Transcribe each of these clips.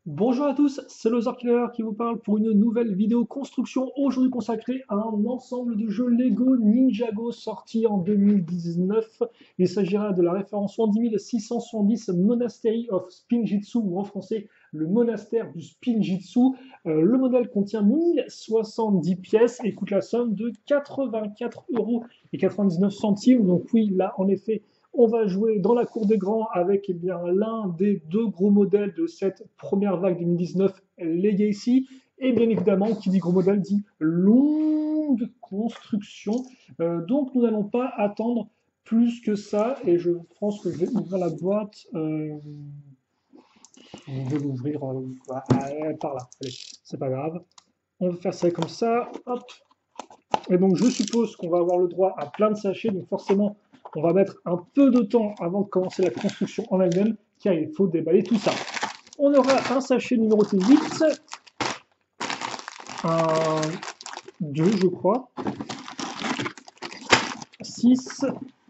Bonjour à tous, c'est le Killer qui vous parle pour une nouvelle vidéo construction aujourd'hui consacrée à un ensemble de jeux Lego Ninjago sorti en 2019. Il s'agira de la référence 10670 Monastery of Spinjitzu ou en français le monastère du Spinjitzu. Le modèle contient 1070 pièces et coûte la somme de 84,99 €. Donc oui, là en effet, on va jouer dans la cour des grands avec bien l'un des deux gros modèles de cette première vague 2019, Legacy. Et bien évidemment, qui dit gros modèle dit longue construction. Donc nous n'allons pas attendre plus que ça. Et je pense que je vais ouvrir la boîte. Je vais l'ouvrir par là. Allez, c'est pas grave. On va faire ça comme ça. Hop. Et donc je suppose qu'on va avoir le droit à plein de sachets. Donc forcément, on va mettre un peu de temps avant de commencer la construction en elle-même, car il faut déballer tout ça. On aura un sachet numéroté 8, un 2 je crois, 6,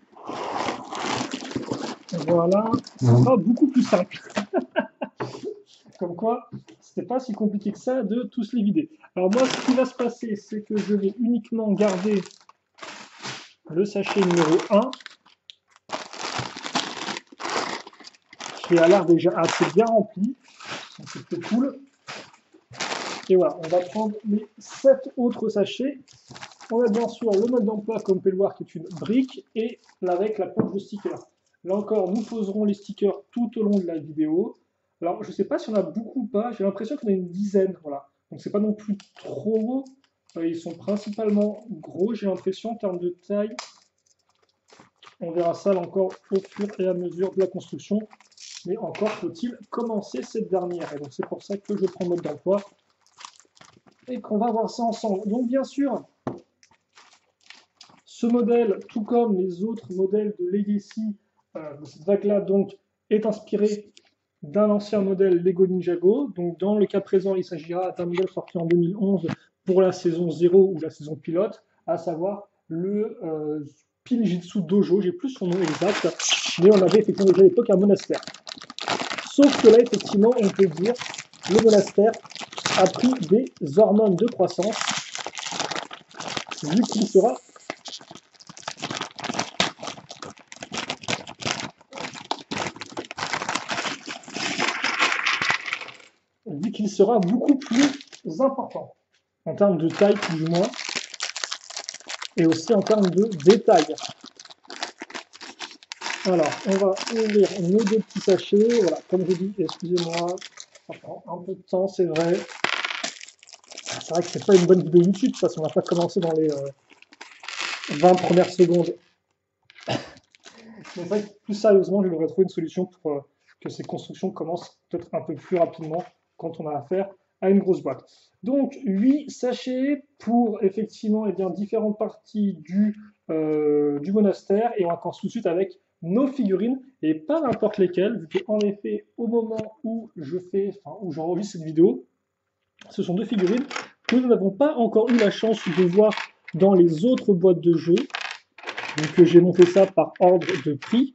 voilà, ça sera beaucoup plus simple. Comme quoi, c'était pas si compliqué que ça de tous les vider. Alors moi, ce qui va se passer, c'est que je vais uniquement garder le sachet numéro 1, qui a l'air déjà assez bien rempli. Donc c'est plutôt cool. Et voilà, on va prendre les 7 autres sachets. On a bien sûr le mode d'emploi, comme vous pouvez le voir, qui est une brique, et avec la poche de stickers. Là encore, nous poserons les stickers tout au long de la vidéo. Alors, je ne sais pas si on a beaucoup ou pas, j'ai l'impression qu'on a une dizaine, voilà. Donc, c'est pas non plus trop gros. Ils sont principalement gros, j'ai l'impression, en termes de taille. On verra ça là encore au fur et à mesure de la construction. Mais encore faut-il commencer cette dernière. Et donc, c'est pour ça que je prends mode d'emploi et qu'on va voir ça ensemble. Donc, bien sûr, ce modèle, tout comme les autres modèles de Legacy de cette vague-là, donc, est inspiré d'un ancien modèle Lego Ninjago. Donc, dans le cas présent, il s'agira d'un modèle sorti en 2011 pour la saison 0 ou la saison pilote, à savoir le Spinjitzu Dojo. J'ai plus son nom exact, mais on avait effectivement déjà à l'époque un monastère. Sauf que là, effectivement, on peut dire le monastère a pris des hormones de croissance, vu qu'il sera beaucoup plus important en termes de taille, plus ou moins, et aussi en termes de détail. Alors, on va ouvrir nos deux petits sachets. Voilà, comme je dis, excusez-moi, ça prend un peu de temps, c'est vrai. C'est vrai que c'est pas une bonne vidéo YouTube, parce qu'on va pas commencer dans les 20 premières secondes. Mais c'est vrai que plus sérieusement, je devrais trouver une solution pour que ces constructions commencent peut-être un peu plus rapidement quand on a affaire à une grosse boîte. Donc 8 sachets pour effectivement différentes parties du monastère, et on va commencer tout de suite avec nos figurines, et pas n'importe lesquelles, vu qu'en effet au moment où où j'enregistre cette vidéo, ce sont deux figurines que nous n'avons pas encore eu la chance de voir dans les autres boîtes de jeux. Donc j'ai monté ça par ordre de prix.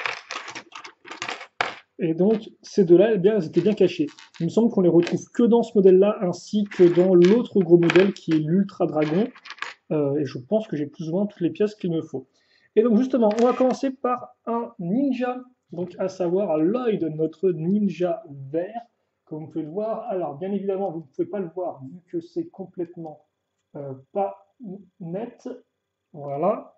Et donc, ces deux-là, eh bien, elles étaient bien cachées. Il me semble qu'on les retrouve que dans ce modèle-là, ainsi que dans l'autre gros modèle qui est l'Ultra Dragon. Et je pense que j'ai plus ou moins toutes les pièces qu'il me faut. Et donc, justement, on va commencer par un ninja, donc à savoir Lloyd, notre ninja vert, comme vous pouvez le voir. Alors, bien évidemment, vous ne pouvez pas le voir vu que c'est complètement pas net. Voilà.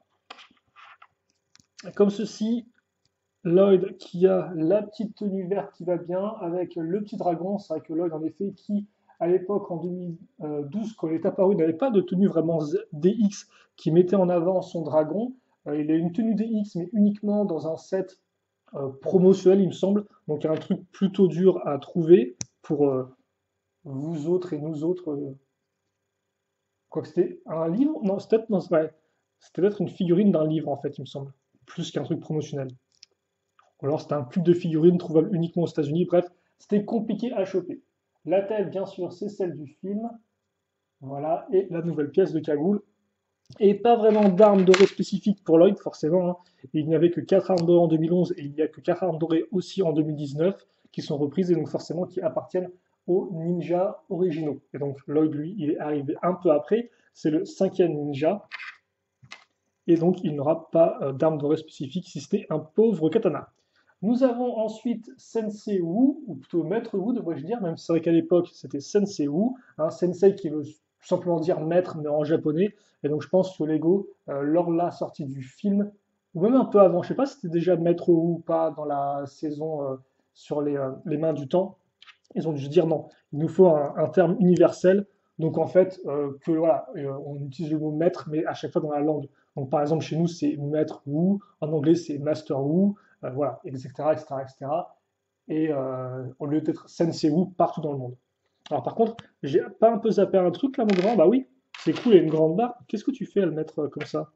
Comme ceci, Lloyd qui a la petite tenue verte qui va bien avec le petit dragon. C'est vrai que Lloyd, en effet, qui à l'époque en 2012, quand il est apparu, n'avait pas de tenue vraiment DX qui mettait en avant son dragon. Il a une tenue DX, mais uniquement dans un set promotionnel, il me semble. Donc un truc plutôt dur à trouver pour vous autres et nous autres. Quoi que c'était un livre? Non, c'était peut-être une figurine d'un livre, en fait, il me semble. Plus qu'un truc promotionnel. Ou alors c'était un club de figurines trouvable uniquement aux États-Unis. Bref, c'était compliqué à choper. La tête, bien sûr, c'est celle du film. Voilà, et la nouvelle pièce de cagoule. Et pas vraiment d'armes dorées spécifiques pour Lloyd, forcément. Hein. Il n'y avait que 4 armes dorées en 2011 et il n'y a que 4 armes dorées aussi en 2019 qui sont reprises et donc forcément qui appartiennent aux ninjas originaux. Et donc Lloyd, lui, il est arrivé un peu après, c'est le cinquième ninja, et donc il n'aura pas d'arme dorée spécifique si ce n'est un pauvre katana. Nous avons ensuite Sensei Wu, ou plutôt Maître Wu, devrais-je dire, même si c'est vrai qu'à l'époque c'était Sensei Wu, hein, Sensei qui veut tout simplement dire maître, mais en japonais, et donc je pense que Lego, lors de la sortie du film, ou même un peu avant, je sais pas si c'était déjà Maître Wu ou pas dans la saison sur les mains du temps, ils ont dû se dire non, il nous faut un terme universel. Donc en fait, que voilà, on utilise le mot maître, mais à chaque fois dans la langue. Donc par exemple, chez nous, c'est maître Wu, en anglais, c'est master Wu, voilà, etc., etc., etc. Et au lieu d'être sensei Wu partout dans le monde. Alors par contre, j'ai pas un peu zappé un truc là, mon grand? Bah oui, c'est cool, il y a une grande barre. Qu'est-ce que tu fais à le mettre comme ça?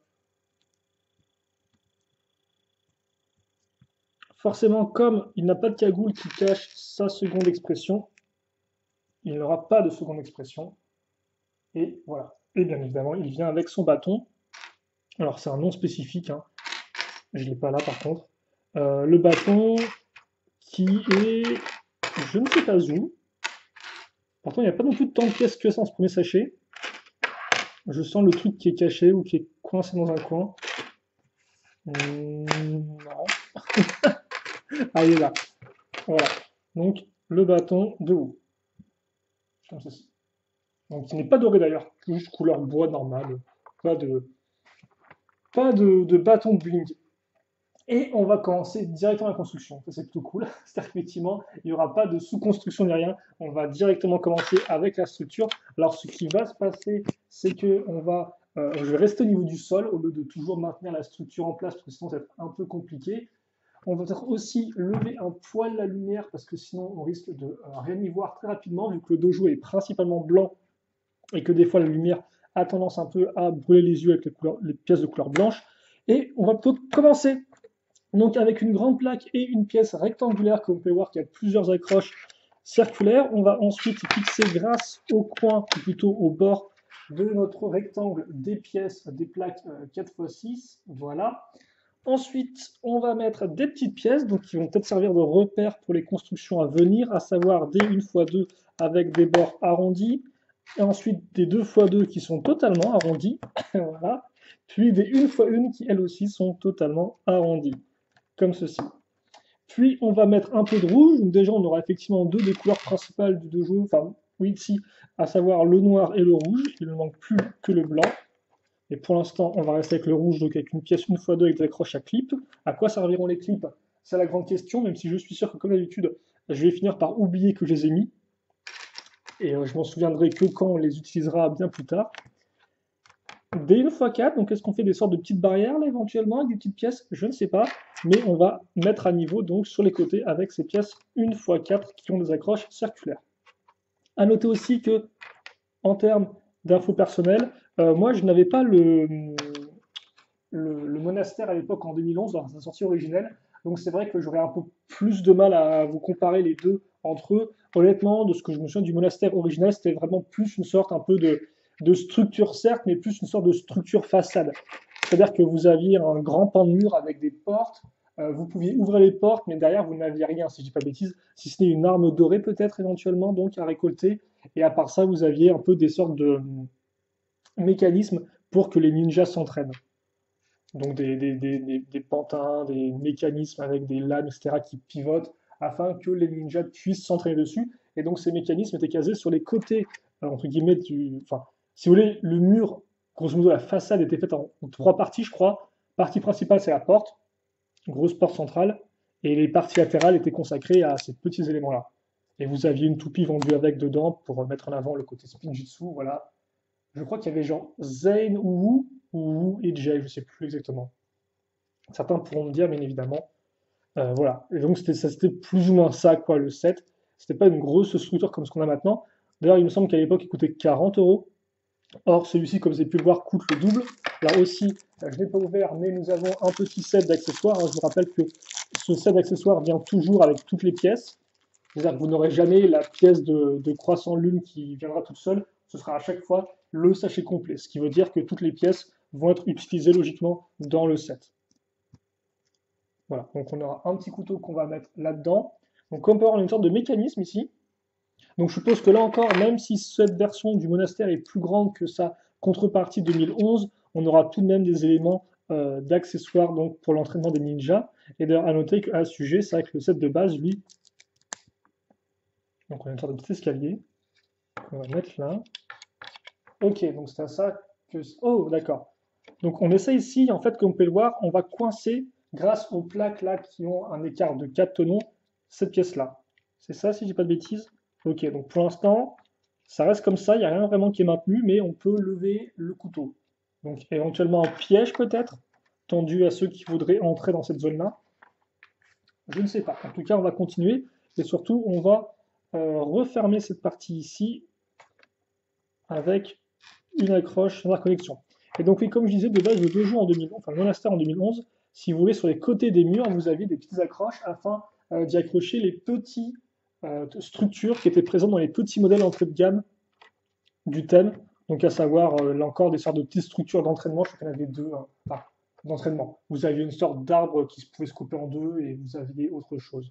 Forcément, comme il n'a pas de cagoule qui cache sa seconde expression, il n'aura pas de seconde expression. Et voilà. Et bien évidemment, il vient avec son bâton. Alors c'est un nom spécifique, hein. Je ne l'ai pas là par contre. Le bâton qui est, je ne sais pas où. Pourtant, il n'y a pas non plus tant de pièces que ça dans ce premier sachet. Je sens le truc qui est caché ou qui est coincé dans un coin. Non. Ah, il est là. Voilà. Donc, le bâton de Wu. Comme ceci. Donc, il n'est pas doré d'ailleurs, juste couleur bois normale. Pas de, pas de bâton bling. Et on va commencer directement la construction. Ça, c'est plutôt cool. C'est-à-dire qu'effectivement, il n'y aura pas de sous-construction ni rien. On va directement commencer avec la structure. Alors, ce qui va se passer, c'est que je vais rester au niveau du sol au lieu de toujours maintenir la structure en place, parce que sinon, ça va être un peu compliqué. On va peut-être aussi lever un poil la lumière, parce que sinon, on risque de rien y voir très rapidement, vu que le dojo est principalement blanc et que des fois, la lumière a tendance un peu à brûler les yeux avec les pièces de couleur blanche. Et on va plutôt commencer donc avec une grande plaque et une pièce rectangulaire, comme vous pouvez voir qu'il y a plusieurs accroches circulaires. On va ensuite fixer grâce au coin, ou plutôt au bord de notre rectangle, des pièces, des plaques 4x6. Voilà. Ensuite, on va mettre des petites pièces donc qui vont peut-être servir de repère pour les constructions à venir, à savoir des 1x2 avec des bords arrondis. Et ensuite des 2x2 qui sont totalement arrondis. Voilà. Puis des 1x1 qui elles aussi sont totalement arrondies comme ceci. Puis on va mettre un peu de rouge. Donc déjà on aura effectivement deux des couleurs principales du dojo, enfin oui ici, à savoir le noir et le rouge. Il ne manque plus que le blanc. Et pour l'instant on va rester avec le rouge, donc avec une pièce 1x2 avec des accroches à clips. À quoi serviront les clips? C'est la grande question, même si je suis sûr que comme d'habitude, je vais finir par oublier que je les ai mis. Et je m'en souviendrai que quand on les utilisera bien plus tard. Des 1x4, donc est-ce qu'on fait des sortes de petites barrières là éventuellement avec des petites pièces? Je ne sais pas, mais on va mettre à niveau donc sur les côtés avec ces pièces 1x4 qui ont des accroches circulaires. A noter aussi que en termes d'infos personnelles, moi je n'avais pas le monastère à l'époque en 2011 dans sa sortie originelle, donc c'est vrai que j'aurais un peu plus de mal à vous comparer les deux entre eux. Honnêtement, de ce que je me souviens du monastère original, c'était vraiment plus une sorte un peu de structure certes, mais plus une sorte de structure façade. C'est-à-dire que vous aviez un grand pan de mur avec des portes, vous pouviez ouvrir les portes, mais derrière vous n'aviez rien, si je dis pas de bêtises, si ce n'est une arme dorée peut-être éventuellement donc à récolter. Et à part ça, vous aviez un peu des sortes de mécanismes pour que les ninjas s'entraînent. Donc des pantins, des mécanismes avec des lames, etc., qui pivotent afin que les ninjas puissent s'entraîner dessus. Et donc ces mécanismes étaient casés sur les côtés, entre guillemets, enfin, si vous voulez, le mur, grosso modo, la façade était faite en trois parties, je crois. Partie principale, c'est la porte, grosse porte centrale, et les parties latérales étaient consacrées à ces petits éléments-là. Et vous aviez une toupie vendue avec dedans pour mettre en avant le côté spinjitzu, voilà. Je crois qu'il y avait genre Zayn ou Wu et Jay, je ne sais plus exactement. Certains pourront me dire, bien évidemment. Voilà. Et donc, c'était plus ou moins ça, quoi, le set. C'était pas une grosse structure comme ce qu'on a maintenant. D'ailleurs, il me semble qu'à l'époque, il coûtait 40 euros. Or, celui-ci, comme vous avez pu le voir, coûte le double. Là aussi, je ne l'ai pas ouvert, mais nous avons un petit set d'accessoires. Je vous rappelle que ce set d'accessoires vient toujours avec toutes les pièces. C'est-à-dire que vous n'aurez jamais la pièce de croissant lune qui viendra toute seule. Ce sera à chaque fois le sachet complet. Ce qui veut dire que toutes les pièces vont être utilisées logiquement dans le set. Voilà, donc on aura un petit couteau qu'on va mettre là-dedans. Donc comme on peut avoir une sorte de mécanisme ici, Donc je suppose que là encore, même si cette version du monastère est plus grande que sa contrepartie 2011, on aura tout de même des éléments d'accessoires donc pour l'entraînement des ninjas. Et d'ailleurs, à noter qu'à ce sujet, c'est vrai que le set de base, lui, donc on a une sorte de petit escalier qu'on va mettre là. Ok, donc c'est à ça que... Oh, d'accord. Donc on essaie ici, en fait, comme vous pouvez le voir, on va coincer, grâce aux plaques là qui ont un écart de 4 tenons, cette pièce-là. C'est ça, si je dis pas de bêtises? Ok, donc pour l'instant, ça reste comme ça, il n'y a rien vraiment qui est maintenu, mais on peut lever le couteau. Donc éventuellement un piège peut-être, tendu à ceux qui voudraient entrer dans cette zone-là. Je ne sais pas. En tout cas, on va continuer, et surtout, on va refermer cette partie ici avec une accroche dans la connexion. Et donc, oui, comme je disais, de base, le dojo en 2011, enfin le monastère en 2011, si vous voulez, sur les côtés des murs, vous aviez des petites accroches afin d'y accrocher les petites structures qui étaient présentes dans les petits modèles entrée de gamme du thème. Donc, à savoir, là encore, des sortes de petites structures d'entraînement. Je crois qu'il y en avait deux, hein, enfin, d'entraînement. Vous aviez une sorte d'arbre qui pouvait se couper en deux et vous aviez autre chose.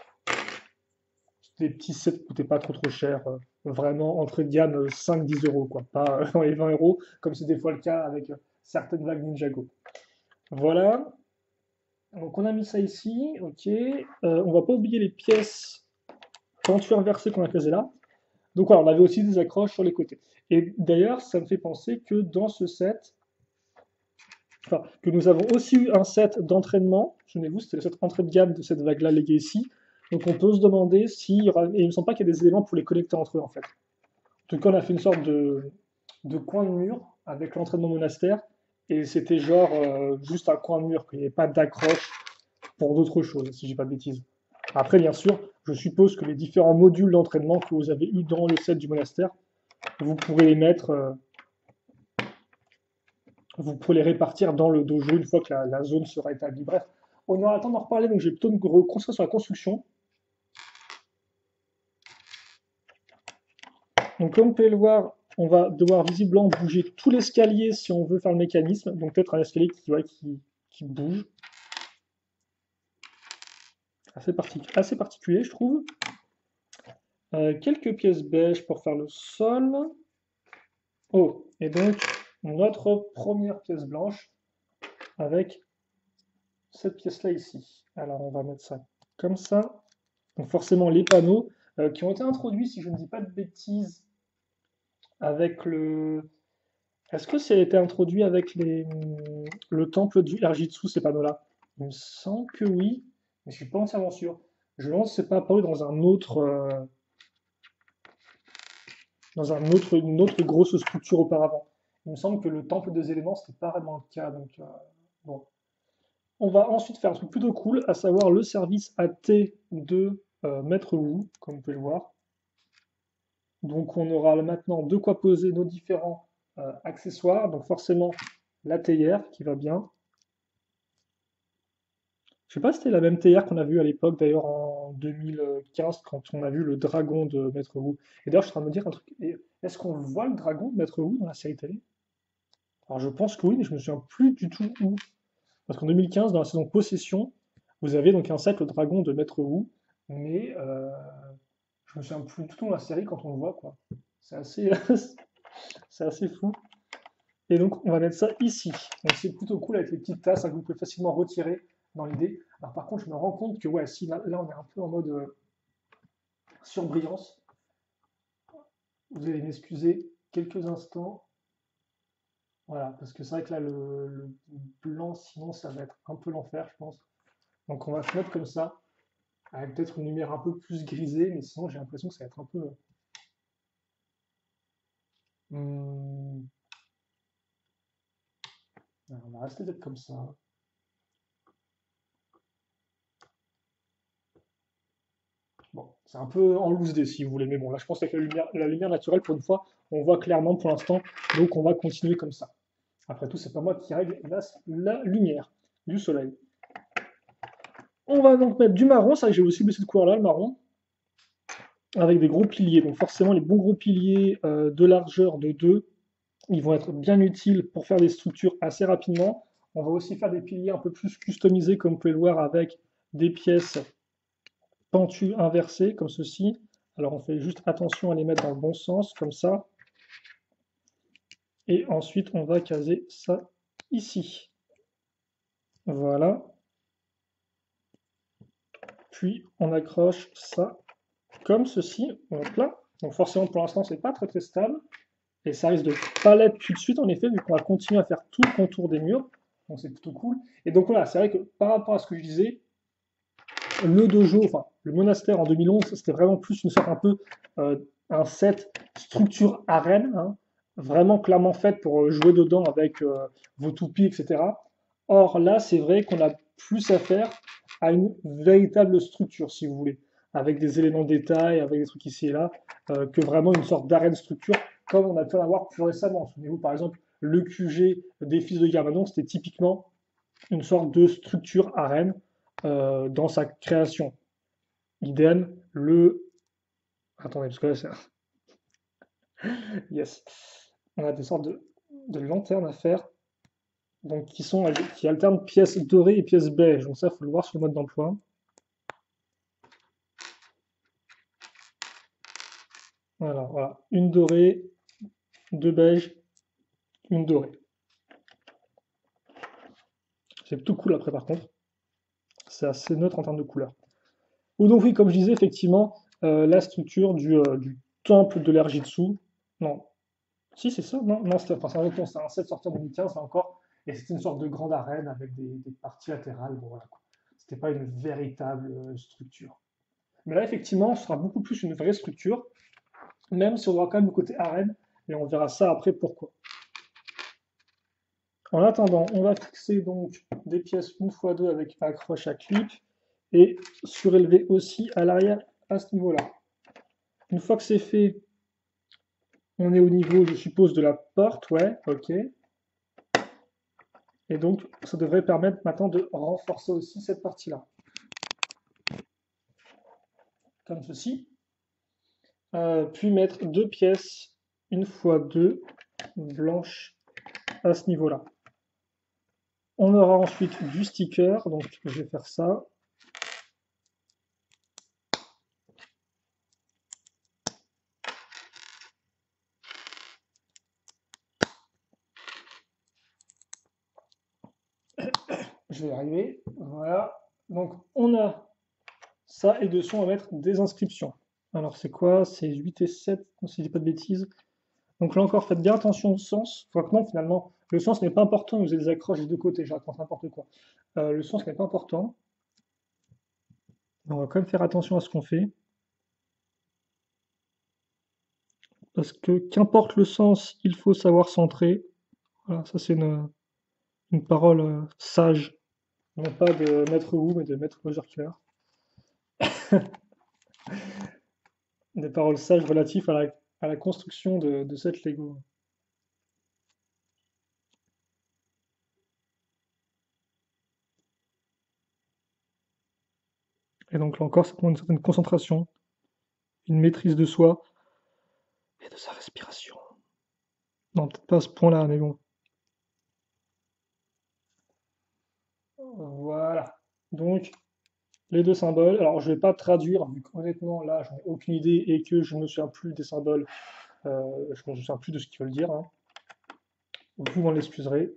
Des petits sets qui coûtaient pas trop cher, vraiment entrée de gamme 5-10 euros, quoi, pas dans les 20 euros, comme c'est des fois le cas avec certaines vagues Ninjago. Voilà, donc on a mis ça ici, ok. On va pas oublier les pièces pentues inversées qu'on a posées là. Donc voilà, on avait aussi des accroches sur les côtés. Et d'ailleurs, ça me fait penser que dans ce set, enfin, que nous avons aussi eu un set d'entraînement. Souvenez-vous, c'était le set entrée de gamme de cette vague-là Legacy. Donc on peut se demander s'il y aura. Et il ne me semble pas qu'il y ait des éléments pour les connecter entre eux en fait. En tout cas, on a fait une sorte de coin de mur avec l'entraînement monastère. Et c'était genre juste un coin de mur, qu'il n'y avait pas d'accroche pour d'autres choses, si je dis pas de bêtises. Après, bien sûr, je suppose que les différents modules d'entraînement que vous avez eu dans le set du monastère, vous pourrez les mettre, vous pourrez les répartir dans le dojo une fois que la zone sera établie. Bref, on aura le temps d'en reparler, donc je vais plutôt me concentrer sur la construction. Donc comme vous pouvez le voir, on va devoir visiblement bouger tout l'escalier si on veut faire le mécanisme. Donc peut-être un escalier qui bouge. Assez particulier, je trouve. Quelques pièces beige pour faire le sol. Oh, et donc notre première pièce blanche avec cette pièce-là ici. Alors on va mettre ça comme ça. Donc forcément les panneaux qui ont été introduits, si je ne dis pas de bêtises, avec le... Est-ce que ça a été introduit avec le temple du Erjitsu, ces panneaux-là? Il me semble que oui, mais je suis pas entièrement sûr. Je me demande si c'est pas apparu dans une autre grosse structure auparavant. Il me semble que le temple des éléments, c'était pas vraiment le cas. Donc, bon. On va ensuite faire un truc plutôt cool, à savoir le service AT de Maître Wu, comme vous pouvez le voir. Donc on aura maintenant de quoi poser nos différents accessoires. Donc forcément la théière qui va bien. Je sais pas si c'était la même théière qu'on a vue à l'époque, d'ailleurs en 2015, quand on a vu le dragon de Maître Wu. Et d'ailleurs, je suis en train de me dire un truc. Est-ce qu'on voit le dragon de Maître Wu dans la série télé? Alors je pense que oui, mais je me souviens plus du tout où. Parce qu'en 2015, dans la saison Possession, vous avez donc un set, le dragon de Maître Wu, mais je me souviens plus du tout dans la série quand on le voit, quoi. C'est assez, c'est assez fou. Et donc, on va mettre ça ici. Donc, c'est plutôt cool avec les petites tasses hein, que vous pouvez facilement retirer dans l'idée. Alors, par contre, je me rends compte que, ouais, si là on est un peu en mode surbrillance, vous allez m'excuser quelques instants. Voilà, parce que c'est vrai que là, le blanc, sinon, ça va être un peu l'enfer, je pense. Donc, on va se mettre comme ça, avec peut-être une lumière un peu plus grisée, mais sinon, j'ai l'impression que ça va être un peu. Hmm, on va rester peut-être comme ça. Bon, c'est un peu en loose day si vous voulez, mais bon, là je pense qu'avec la lumière naturelle, pour une fois, on voit clairement pour l'instant, donc on va continuer comme ça. Après tout, c'est pas moi qui règle la lumière du soleil. On va donc mettre du marron, c'est vrai que j'ai aussi oublié cette couleur-là, le marron, avec des gros piliers. Donc forcément, les bons gros piliers de largeur de 2, ils vont être bien utiles pour faire des structures assez rapidement. On va aussi faire des piliers un peu plus customisés, comme vous pouvez le voir, avec des pièces pentues inversées, comme ceci, Alors on fait juste attention à les mettre dans le bon sens, comme ça. Et ensuite, on va caser ça ici. Voilà. Puis on accroche ça comme ceci. Hop là. Donc forcément, pour l'instant, c'est pas très très stable. Et ça risque de pas l'être tout de suite, en effet, vu qu'on va continuer à faire tout le contour des murs. Donc c'est plutôt cool. Et donc voilà, c'est vrai que par rapport à ce que je disais, le dojo, enfin le monastère en 2011, c'était vraiment plus une sorte un peu un set structure arène, hein, vraiment clairement faite pour jouer dedans avec vos toupies, etc. Or là, c'est vrai qu'on a plus à faire à une véritable structure, si vous voulez, avec des éléments de détail, avec des trucs ici et là, que vraiment une sorte d'arène structure, comme on a pu en avoir plus récemment. Souvenez-vous par exemple, le QG des Fils de Garmadon, c'était typiquement une sorte de structure arène dans sa création. Idem, le... Attendez, parce que là, c'est... Yes. On a des sortes de lanternes à faire, donc qui alternent pièces dorées et pièces beige. Donc ça, il faut le voir sur le mode d'emploi. Voilà. Une dorée, deux beiges, une dorée. C'est tout cool après, par contre. C'est assez neutre en termes de couleur. Ou donc oui, comme je disais, effectivement, la structure du temple de l'Erjitsu. Non, si c'est ça, non, c'était enfin, c'est un set sorti en 2015 là encore, et c'était une sorte de grande arène avec des parties latérales. Bon, voilà, quoi. C'était pas une véritable structure. Mais là, effectivement, ce sera beaucoup plus une vraie structure, même si on aura quand même le côté arène, et on verra ça après pourquoi. En attendant, on va fixer donc des pièces 1x2 avec accroche à clip et surélever aussi à l'arrière à ce niveau-là. Une fois que c'est fait, on est au niveau, je suppose, de la porte, ouais, ok. Et donc, ça devrait permettre maintenant de renforcer aussi cette partie-là. Comme ceci. Puis mettre deux pièces, 1x2, blanches à ce niveau-là. On aura ensuite du sticker, donc je vais faire ça. Je vais y arriver. Voilà. Donc on a ça et dessous on va mettre des inscriptions. Alors c'est quoi? C'est 8 et 7, si je dis pas de bêtises. Donc là encore, faites bien attention au sens. Enfin, non, finalement, le sens n'est pas important. Vous avez des accroches des deux côtés, je raconte n'importe quoi. Le sens n'est pas important. On va quand même faire attention à ce qu'on fait. Parce que qu'importe le sens, il faut savoir centrer. Voilà, ça c'est une parole sage. Non pas de maître Wu, mais de maître Roger Clair. Des paroles sages relatives à la construction de cette Lego. Et donc là encore, ça demande une certaine concentration, une maîtrise de soi et de sa respiration. Non, peut-être pas à ce point-là, mais bon. Voilà. Donc, les deux symboles. Alors, je ne vais pas traduire, vu qu'honnêtement, là, j'en ai aucune idée et que je ne me souviens plus des symboles. Je ne me souviens plus de ce qu'ils veulent dire, hein. Vous m'en excuserez.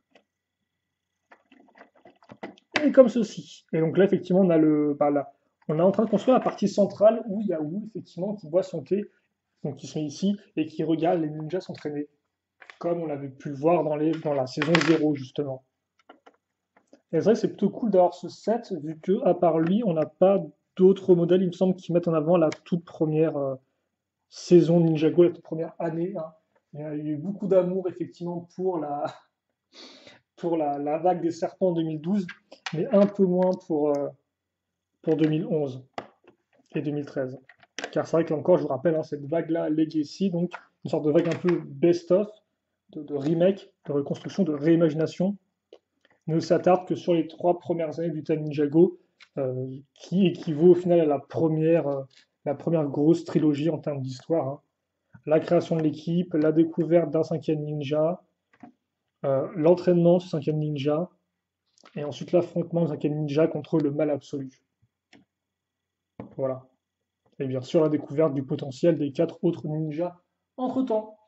Et comme ceci. Et donc là, effectivement, on a on est en train de construire la partie centrale où il y a Wu, effectivement, qui boit son thé, donc qui se met ici et qui regarde les ninjas s'entraîner, comme on avait pu le voir dans la saison 0, justement. Et c'est vrai que c'est plutôt cool d'avoir ce set, vu que, à part lui, on n'a pas d'autres modèles, il me semble, qui mettent en avant la toute première saison Ninjago, la toute première année, hein. Il y a eu beaucoup d'amour, effectivement, pour la vague des serpents en 2012, mais un peu moins pour 2011 et 2013. Car c'est vrai que là encore, je vous rappelle, hein, cette vague-là, Legacy, donc une sorte de vague un peu best-of, de remake, de reconstruction, de réimagination, ne s'attarde que sur les 3 premières années du Time Ninjago, qui équivaut au final à la première grosse trilogie en termes d'histoire, hein. La création de l'équipe, la découverte d'un cinquième ninja, l'entraînement de ce cinquième ninja, et ensuite l'affrontement du cinquième ninja contre le mal absolu. Voilà. Et bien sûr, la découverte du potentiel des 4 autres ninjas entre-temps.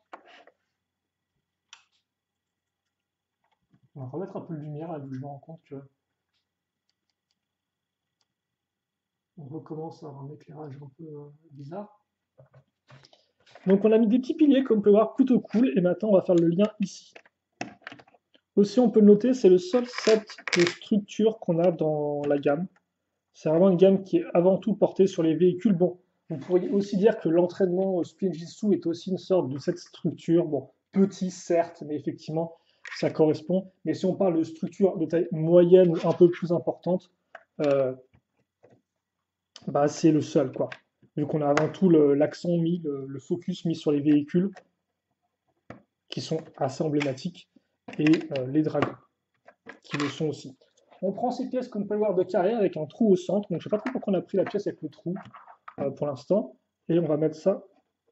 On va remettre un peu de lumière là, où je me rends compte que on recommence à avoir un éclairage un peu bizarre. Donc on a mis des petits piliers, comme on peut voir, plutôt cool, et maintenant on va faire le lien ici. Aussi, on peut le noter, c'est le seul set de structures qu'on a dans la gamme. C'est vraiment une gamme qui est avant tout portée sur les véhicules. Bon, vous pourriez aussi dire que l'entraînement au Spinjitzu est aussi une sorte de cette structure. Bon, petit certes, mais effectivement, ça correspond. Mais si on parle de structure de taille moyenne ou un peu plus importante, euh, bah, c'est le seul, quoi. Vu qu'on a avant tout l'accent mis, le focus mis sur les véhicules, qui sont assez emblématiques, et les dragons, qui le sont aussi. On prend ces pièces, comme on peut le voir, de carré avec un trou au centre. Donc je ne sais pas trop pourquoi on a pris la pièce avec le trou pour l'instant. Et on va mettre ça.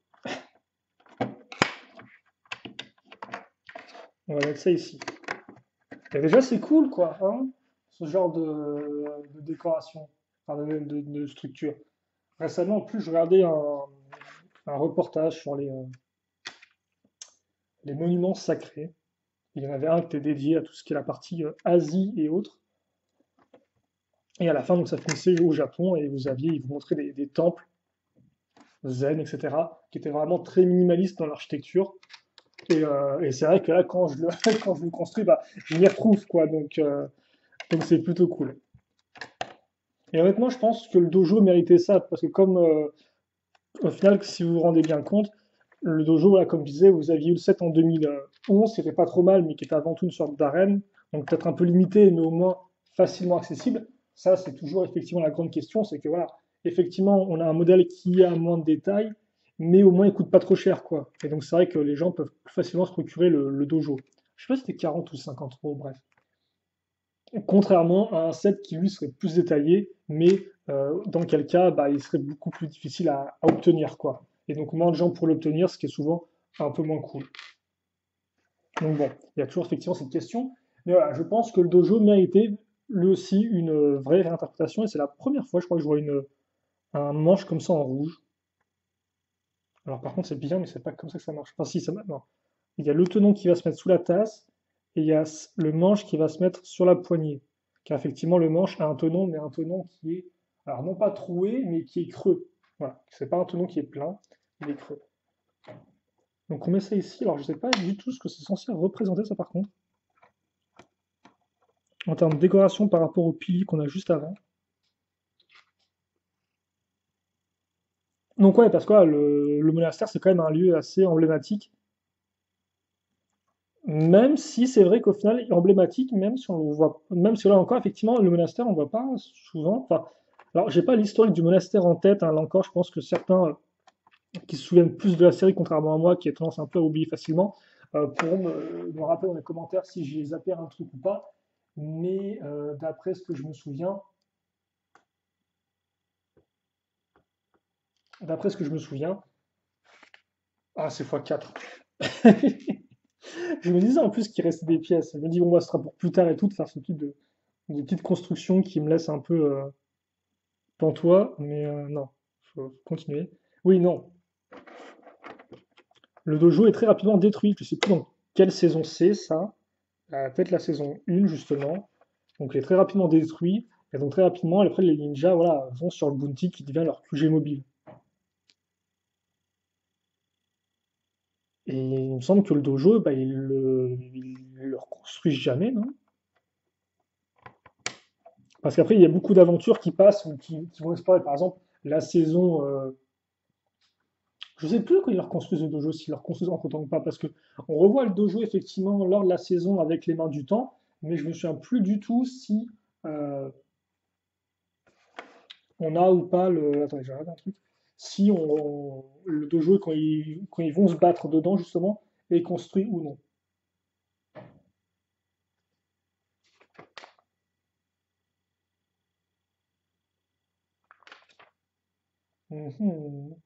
On va mettre ça ici. Et déjà c'est cool quoi, hein, ce genre de décoration, enfin de structure. Récemment en plus je regardais un reportage sur les monuments sacrés. Il y en avait un qui était dédié à tout ce qui est la partie Asie et autres. Et à la fin, donc, ça finissait au Japon et ils vous montraient des temples zen, etc., qui étaient vraiment très minimalistes dans l'architecture. Et c'est vrai que là, quand je le, quand je le construis, bah, je m'y retrouve, quoi. Donc c'est plutôt cool. Et honnêtement, je pense que le dojo méritait ça, parce que comme, au final, si vous vous rendez bien compte, le dojo, là, comme je disais, vous aviez eu le set en 2011, c'était pas trop mal, mais qui était avant tout une sorte d'arène, donc peut-être un peu limité, mais au moins facilement accessible. Ça, c'est toujours effectivement la grande question, c'est que voilà, effectivement, on a un modèle qui a moins de détails, mais au moins il coûte pas trop cher, quoi. Et donc c'est vrai que les gens peuvent plus facilement se procurer le dojo. Je sais pas si c'était 40 ou 50 euros, bref. Contrairement à un set qui lui serait plus détaillé, mais dans quel cas bah, il serait beaucoup plus difficile à obtenir, quoi. Et donc moins de gens pour l'obtenir, ce qui est souvent un peu moins cool. Donc bon, il y a toujours effectivement cette question. Mais voilà, je pense que le dojo méritait lui aussi une vraie réinterprétation, et c'est la première fois, je crois, que je vois un manche comme ça en rouge. Alors par contre, c'est bien, mais c'est pas comme ça que ça marche. Enfin si, ça marche. Non. Il y a le tenon qui va se mettre sous la tasse, et il y a le manche qui va se mettre sur la poignée. Car effectivement, le manche a un tenon, mais un tenon qui est, alors non pas troué, mais qui est creux. Voilà, c'est pas un tenon qui est plein, il est creux. Donc on met ça ici. Alors je sais pas du tout ce que c'est censé représenter ça par contre, en termes de décoration par rapport au pilier qu'on a juste avant. Donc ouais, parce que le monastère c'est quand même un lieu assez emblématique. Même si c'est vrai qu'au final, il est emblématique, même si on le voit, même si là encore, effectivement, le monastère, on ne voit pas souvent. Enfin, alors, j'ai pas l'historique du monastère en tête, hein, là encore, je pense que certains qui se souviennent plus de la série, contrairement à moi, qui ai tendance un peu à oublier facilement, pourront me rappeler dans les commentaires si j'ai zappé un truc ou pas. Mais d'après ce que je me souviens, d'après ce que je me souviens, ah, c'est x4. Je me disais en plus qu'il restait des pièces. Je me dis, bon, moi, ce sera pour plus tard et tout, de faire ce type de petite construction qui me laisse un peu pantois, mais non, faut continuer. Oui, non. Le dojo est très rapidement détruit. Je ne sais plus dans quelle saison c'est, ça. Peut-être la saison 1, justement. Donc, il est très rapidement détruit. Et donc, très rapidement, après, les ninjas voilà, vont sur le bounty qui devient leur QG mobile. Et il me semble que le dojo, bah, il le reconstruit jamais, non? Parce qu'après, il y a beaucoup d'aventures qui passent ou qui vont explorer. Par exemple, la saison. Je sais plus quand ils reconstruisent le dojo, s'ils le reconstruisent entre temps ou pas, parce que on revoit le dojo effectivement lors de la saison avec les mains du temps, mais je me souviens plus du tout si euh, on a ou pas le. Attendez, j'ai regardé un truc. Si le dojo, quand ils vont se battre dedans, justement, est construit ou non. Mhm.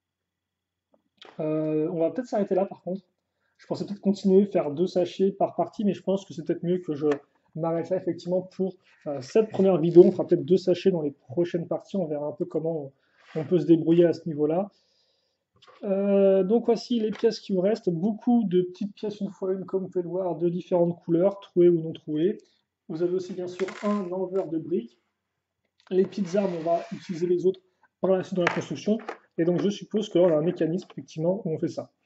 On va peut-être s'arrêter là par contre. Je pensais peut-être continuer, faire 2 sachets par partie, mais je pense que c'est peut-être mieux que je m'arrête là effectivement pour cette première vidéo. On fera peut-être 2 sachets dans les prochaines parties. On verra un peu comment on peut se débrouiller à ce niveau-là. Donc voici les pièces qui vous restent. Beaucoup de petites pièces une fois une, comme vous pouvez le voir, de différentes couleurs, trouées ou non trouées. Vous avez aussi bien sûr un enleveur de briques. Les petites armes, on va utiliser les autres par la suite dans la construction. Et donc je suppose que là, on a un mécanisme effectivement où on fait ça.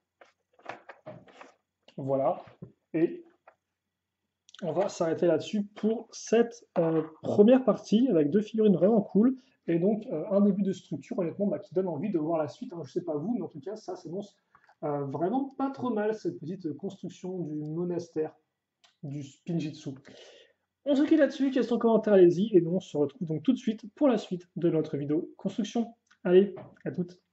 Voilà. Et on va s'arrêter là-dessus pour cette première partie avec deux figurines vraiment cool. Et donc un début de structure honnêtement qui donne envie de voir la suite, hein. Je sais pas vous, mais en tout cas ça s'annonce vraiment pas trop mal cette petite construction du monastère du Spinjitzu. On se quitte là-dessus, questions, commentaires, allez-y, et nous on se retrouve donc tout de suite pour la suite de notre vidéo construction. Allez, à toutes.